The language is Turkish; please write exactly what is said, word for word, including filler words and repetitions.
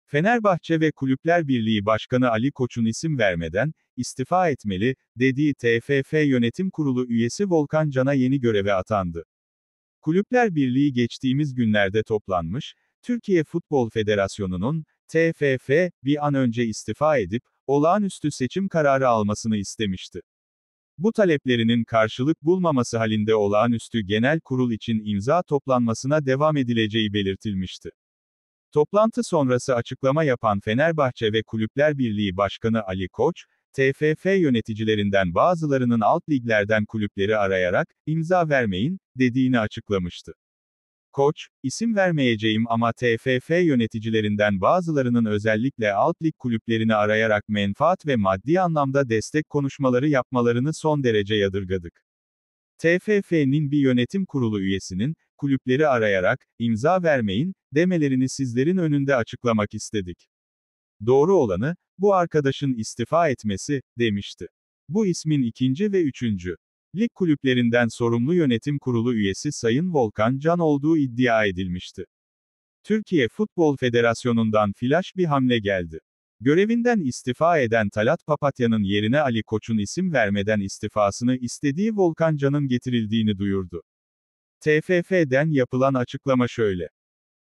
Fenerbahçe ve Kulüpler Birliği Başkanı Ali Koç'un isim vermeden, istifa etmeli, dediği T F F Yönetim Kurulu üyesi Volkan Can'a yeni göreve atandı. Kulüpler Birliği geçtiğimiz günlerde toplanmış, Türkiye Futbol Federasyonu'nun, T F F, bir an önce istifa edip, olağanüstü seçim kararı almasını istemişti. Bu taleplerinin karşılık bulmaması halinde olağanüstü genel kurul için imza toplanmasına devam edileceği belirtilmişti. Toplantı sonrası açıklama yapan Fenerbahçe ve Kulüpler Birliği Başkanı Ali Koç, T F F yöneticilerinden bazılarının alt liglerden kulüpleri arayarak, imza vermeyin, dediğini açıklamıştı. Koç, isim vermeyeceğim ama T F F yöneticilerinden bazılarının özellikle alt lig kulüplerini arayarak menfaat ve maddi anlamda destek konuşmaları yapmalarını son derece yadırgadık. T F F'nin bir yönetim kurulu üyesinin, kulüpleri arayarak, imza vermeyin, demelerini sizlerin önünde açıklamak istedik. Doğru olanı, bu arkadaşın istifa etmesi, demişti. Bu ismin ikinci ve üçüncü. Lig kulüplerinden sorumlu yönetim kurulu üyesi Sayın Volkan Can olduğu iddia edilmişti. Türkiye Futbol Federasyonu'ndan flaş bir hamle geldi. Görevinden istifa eden Talat Papatya'nın yerine Ali Koç'un isim vermeden istifasını istediği Volkan Can'ın getirildiğini duyurdu. T F F'den yapılan açıklama şöyle.